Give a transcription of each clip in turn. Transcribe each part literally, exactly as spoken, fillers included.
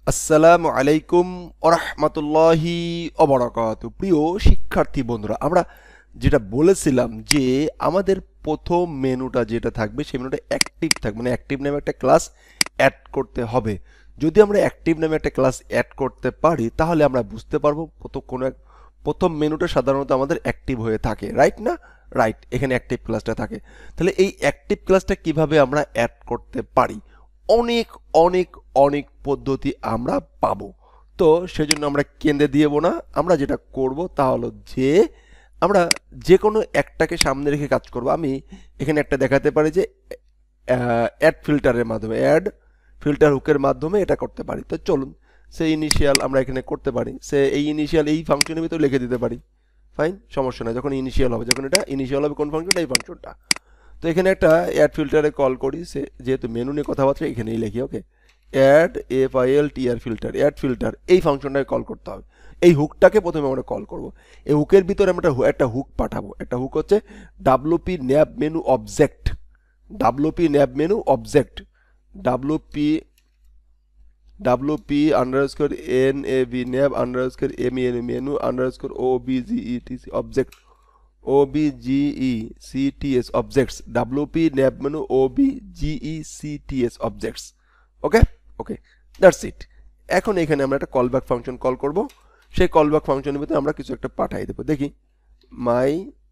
আসসালামু আলাইকুম ওয়া রাহমাতুল্লাহি ওয়া বারাকাতুহু। প্রিয় শিক্ষার্থী বন্ধুরা, আমরা যেটা বলেছিলাম যে আমাদের প্রথম মেনুটা যেটা থাকবে সেই মেনুটা অ্যাক্টিভ থাকবে, মানে অ্যাক্টিভ নামে একটা ক্লাস অ্যাড করতে হবে। যদি আমরা অ্যাক্টিভ নামে একটা ক্লাস অ্যাড করতে পারি তাহলে আমরা বুঝতে পারবো প্রথম কোনো এক প্রথম মেনুটা সাধারণত আমাদের অ্যাক্টিভ হয়ে থাকে, রাইট না? রাইট, এখানে অ্যাক্টিভ ক্লাসটা থাকে। তাহলে এই অ্যাক্টিভ ক্লাসটা কিভাবে আমরা অ্যাড করতে পারি? অনেক অনেক অনেক পদ্ধতি আমরা পাবো। তো সেজন্য আমরা কেন্দ্রে দিয়েব না, আমরা যেটা করব তা হলো যে আমরা যে কোনো একটাকে সামনে রেখে কাজ করব। আমি এখানে একটা দেখাতে পারি যে অ্যাড ফিল্টারের মাধ্যমে, অ্যাড ফিল্টার হুকের মাধ্যমে এটা করতে পারি। তো চলুন, সে ইনিশিয়াল আমরা এখানে করতে পারি, সে এই ইনিশিয়াল এই ফাংশনের ভিতরে লিখে দিতে পারি। ফাইন, সমস্যা নাই। যখন ইনিশিয়াল হবে, যখন এটা ইনিশিয়াল হবে কোন ফাংশনটা? এই ফাংশনটা। তো এখানে একটা অ্যাড ফিল্টারে কল করি, সে যেহেতু মেনু নিয়ে কথাবার্তা এখানেই লিখি। Okay, add F I L T R filter, add filter এই ফাংশনটাকে কল করতে হবে। এই হুকটাকে প্রথমে আমরা কল করব। এই হুকের ভিতরে আমরা একটা হুক পাঠাবো। একটা হুক হচ্ছে WP nav menu object, WP nav menu object, WP WP underscore N A B nav underscore M N menu underscore O B G E T C object, O B G E C T S objects, W P nav menu O B G E C T S objects. Okay okay, that's it. এখন এখানে আমরা একটা callback function call করব। সেই callback ফাংশনের ভিতরে আমরা কিছু একটা পাঠাই দেবো। দেখি, my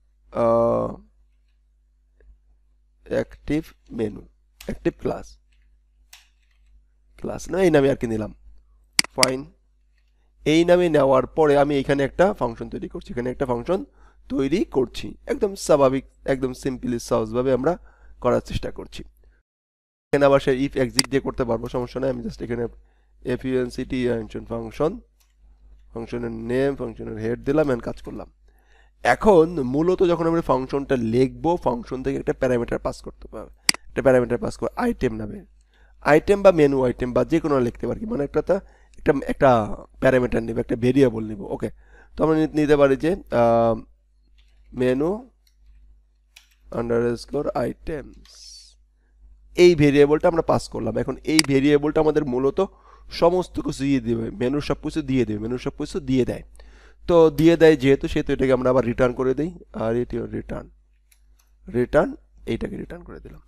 active menu, active class, class না এই নামে আর কি নিলাম। ফাইন, এই নামে নেওয়ার পরে আমি এখানে একটা ফাংশন তৈরি করছি, এখানে একটা ফাংশন তৈরি করছি একদম স্বাভাবিক, একদম সিম্পলি সহজভাবে আমরা করার চেষ্টা করছি। এখানে আবার সে ইফ এক্সিট দিয়ে করতে পারবো, সমস্যা নেই। আমি জাস্ট এখানে এফইউএনসিটি ফাংশন, ফাংশনের নেম, ফাংশনের হেড দিলাম, এন্ড কাজ করলাম। এখন মূলত যখন আমরা ফাংশনটা লিখবো, ফাংশন থেকে একটা প্যারামিটার পাস করতে হবে। একটা প্যারামিটার পাস করে আইটেম নামে, আইটেম বা মেনু আইটেম বা যে কোনো লিখতে পারি, মানে একটা একটা একটা প্যারামিটার নিব, একটা ভেরিয়েবল নিব। ওকে, তো আমরা নিতে পারি যে মেনু আন্ডারস্কোর আইটেমস, এই ভেরিয়েবলটা আমরা পাস করলাম। এখন এই ভেরিয়েবলটা আমাদের মূলত সমস্ত কিছু দিয়ে দেবে, মেনুর সব কিছু দিয়ে দেবে, মেনুর সব কিছু দিয়ে দেয়। তো দিয়ে দেয় যেহেতু, সেহেতু এটাকে আমরা আবার রিটার্ন করে দিই। আর এটি রিটার্ন, রিটার্ন এইটাকে রিটার্ন করে দিলাম,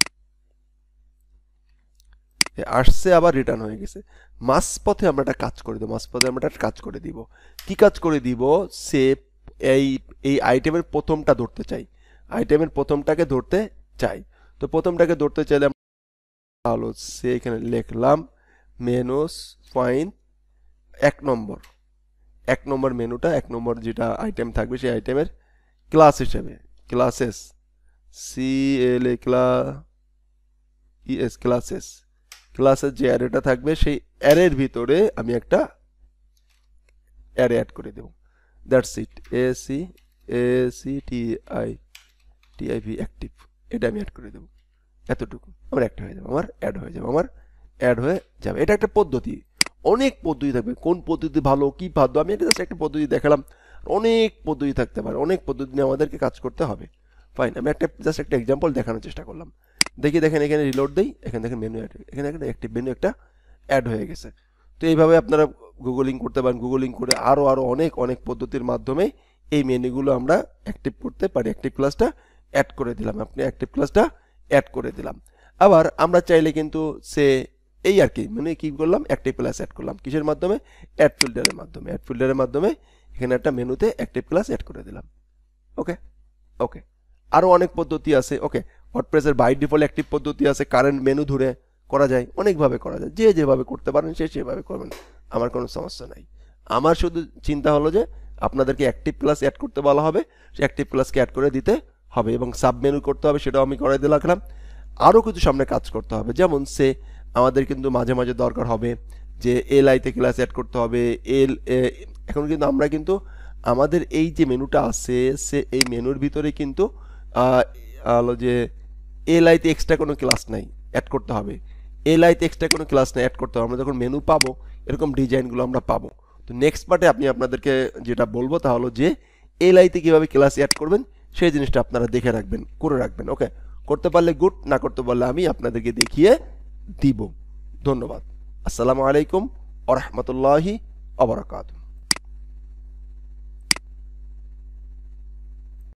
আসছে আবার রিটার্ন হয়ে গেছে। মাঝপথে আমরা একটা কাজ করে দেবো, মাঝপথে আমরা একটা কাজ করে দিব। কি কাজ করে দিব? সে এই এই আইটেমের প্রথমটা ধরতে চাই, আইটেমের প্রথমটাকে ধরতে চাই। তো প্রথমটাকে ধরতে চাইলে হলো সে এখানে লিখলাম মেনুস ফাইন এক নম্বর, এক নম্বর মেনুটা, এক নম্বর যেটা আইটেম থাকবে সেই আইটেমের ক্লাস হিসেবে, classes, C L A class E S classes, ক্লাসের যে অ্যারেটা থাকবে সেই অ্যারের ভিতরে আমি একটা অ্যারে অ্যাড করে দেব। That's it, A C A C T I T I V active, এটা আমি অ্যাড করে দেব। এতটুকু আমার একটা হয়ে যাবে, আমার অ্যাড হয়ে যাবে, আমার অ্যাড হয়ে যাবে। এটা একটা পদ্ধতি, অনেক পদ্ধতি থাকবে। কোন পদ্ধতি ভালো কি ভালো আমি এটা জাস্ট একটা পদ্ধতি দেখালাম, অনেক পদ্ধতি থাকতে পারে, অনেক পদ্ধতি নিয়ে আমাদেরকে কাজ করতে হবে। ফাইন, আমি একটা জাস্ট একটা এক্সাম্পল দেখানোর চেষ্টা করলাম। দেখি, দেখেন এখানে রিলোড দেই, এখানে দেখেন মেনু অ্যাড, এখানে একটা অ্যাক্টিভ মেনু একটা অ্যাড হয়ে গেছে। তো এইভাবে আপনারা গুগলিং করতে পারেন, গুগলিং করে আরও আরও অনেক অনেক পদ্ধতির মাধ্যমে এই মেনুগুলো আমরা অ্যাক্টিভ করতে পারি। অ্যাক্টিভ ক্লাসটা অ্যাড করে দিলাম, আপনি অ্যাক্টিভ ক্লাসটা অ্যাড করে দিলাম। আবার আমরা চাইলে কিন্তু সে এই আর কি, মানে কি করলাম, অ্যাক্টিভ ক্লাস অ্যাড করলাম কিসের মাধ্যমে? অ্যাড ফিল্টারের মাধ্যমে। অ্যাড ফিল্টারের মাধ্যমে এখানে একটা মেনুতে অ্যাক্টিভ ক্লাস অ্যাড করে দিলাম। ওকে ওকে, আরও অনেক পদ্ধতি আছে। ওকে, ওয়ার্ডপ্রেসের বাই ডিফল্ট অ্যাক্টিভ পদ্ধতি আছে, কারেন্ট মেনু ধরে করা যায়, অনেকভাবে করা যায়। যে যেভাবে করতে পারেন সে সেভাবে করবেন, আমার কোনো সমস্যা নাই। আমার শুধু চিন্তা হলো যে আপনাদেরকে অ্যাক্টিভ ক্লাস অ্যাড করতে বলা হবে, সে অ্যাক্টিভ ক্লাসকে অ্যাড করে দিতে হবে এবং সাব মেনু করতে হবে, সেটাও আমি করে দিলাম। আরও কিছু সামনে কাজ করতে হবে, যেমন সে আমাদের কিন্তু মাঝে মাঝে দরকার হবে যে এল আইতে ক্লাস অ্যাড করতে হবে। এল এখন কিন্তু আমরা কিন্তু আমাদের এই যে মেনুটা আছে, সে এই মেনুর ভিতরে কিন্তু হলো যে এল আইতে এক্সট্রা কোনো ক্লাস নাই, অ্যাড করতে হবে। এল আইতে এক্সট্রা কোনো ক্লাস নাই, অ্যাড করতে হবে। আমরা যখন মেনু পাবো এরকম ডিজাইনগুলো আমরা পাবো। তো নেক্সট পার্টে আপনি আপনাদেরকে যেটা বলবো তা হলো যে এল আইতে কীভাবে ক্লাস অ্যাড করবেন সেই জিনিসটা আপনারা দেখে রাখবেন, করে রাখবেন। ওকে, করতে পারলে গুড, না করতে পারলে আমি আপনাদেরকে দেখিয়ে দিব। ধন্যবাদ। আসসালামু আলাইকুম ওয়া রাহমাতুল্লাহি ওয়া বারাকাতুহু।